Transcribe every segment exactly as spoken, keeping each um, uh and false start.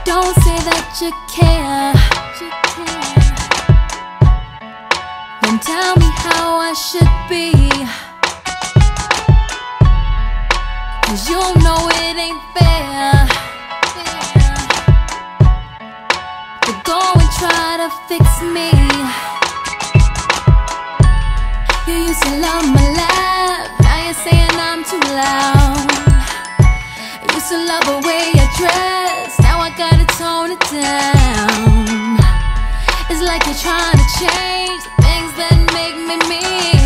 Don't say that you care. Then tell me how I should be, 'cause you know it ain't fair to go and try to fix me. You used to love my laugh, now you're saying I'm too loud. You used to love the way I dress, now I gotta tone it down. It's like you're trying to change the things that make me me,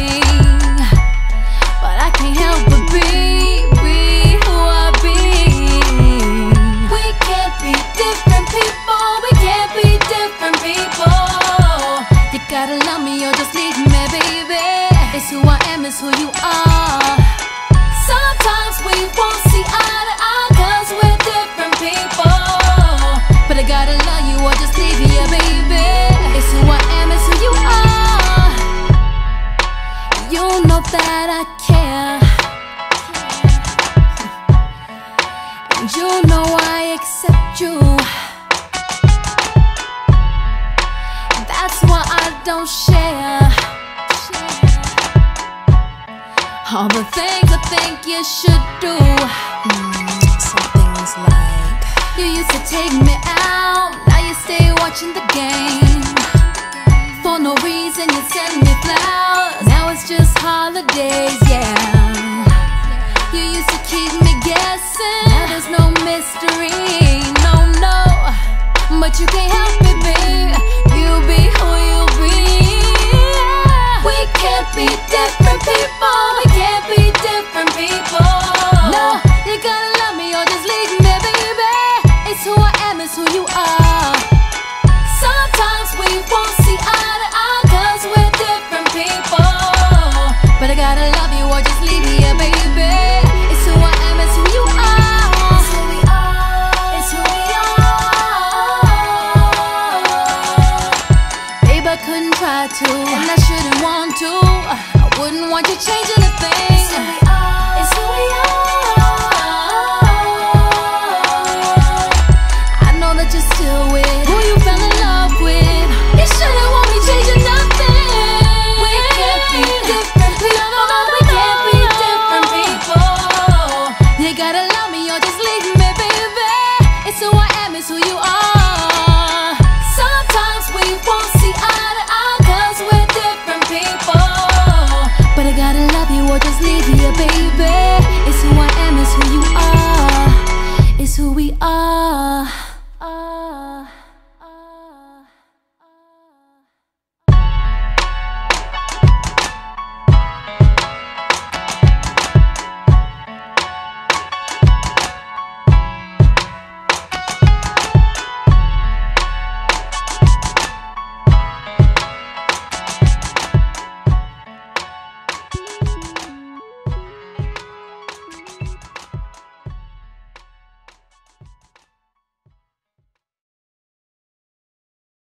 but I can't help but be, be who I be. We can't be different people, we can't be different people. You gotta love me or just leave me, baby. It's who I am, it's who you are. Sometimes we won't see eye to eye 'cause we're different people, but I gotta love you or just leave you, baby. It's who I am, it's who you are. You know that I care, and you know I accept you. That's why I don't share all the things I think you should do. mm, Some things like, You used to take me out, now you stay watching the game. For no reason you send me flowers, now it's just holidays, yeah. You used to keep me guessing, now there's no mystery, no, no. But you can't help it, babe, you be who you be. We can't be different people, we can't be different people. No, you gotta love me or just leave me, baby. It's who I am, it's who you are. Sometimes we won't see eye to eye 'cause we're different people, but I gotta love you or just leave me, baby. It's who I am, it's who you are. It's who we are, it's who we are. Babe, I couldn't try to, and I shouldn't want to. I wouldn't want you changing